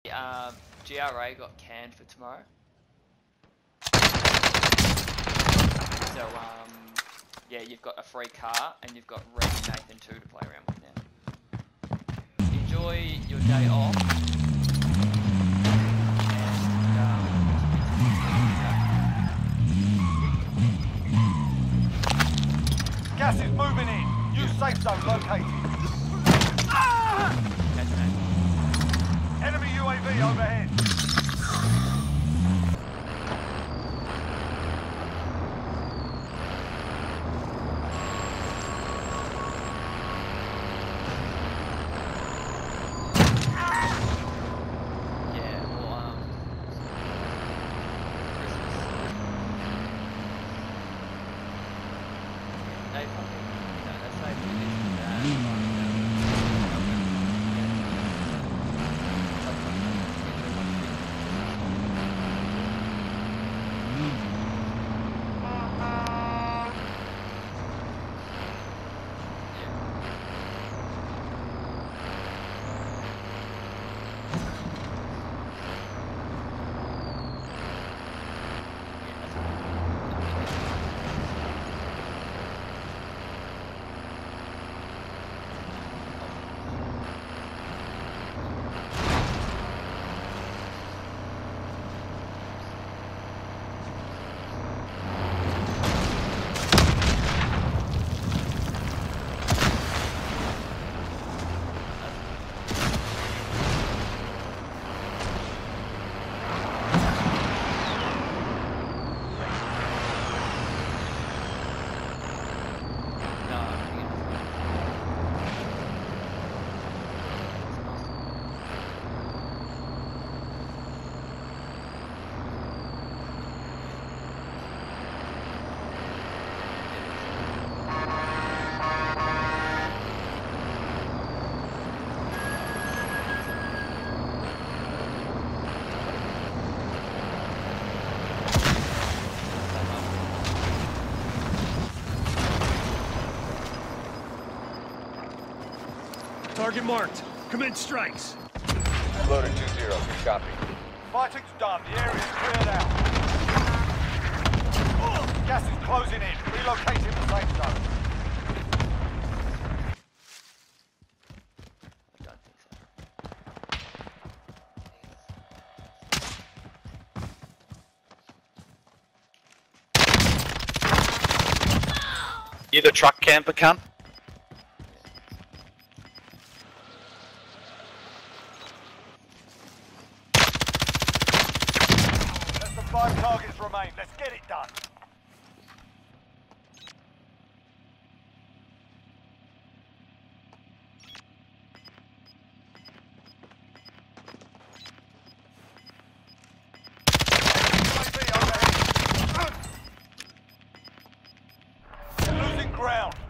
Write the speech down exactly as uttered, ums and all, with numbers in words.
Um, G R A got canned for tomorrow. So, um, yeah, you've got a free car and you've got Red and Nathan two to play around with now. Enjoy your day off. And, um, gas is moving in. New safe zone located. Ah! Enemy U A V overhead. yeah, well, um, Christmas. They fucking, you know, they say do this and that. And like, Target marked. Commence strikes. Loader two zero. Copy. Fighting's done. The area's cleared out. Gas is closing in. Relocating the safe zone. I don't think so. You the truck camper cunt? Less than five targets remain. Let's get it done. U A V overhead. Losing ground.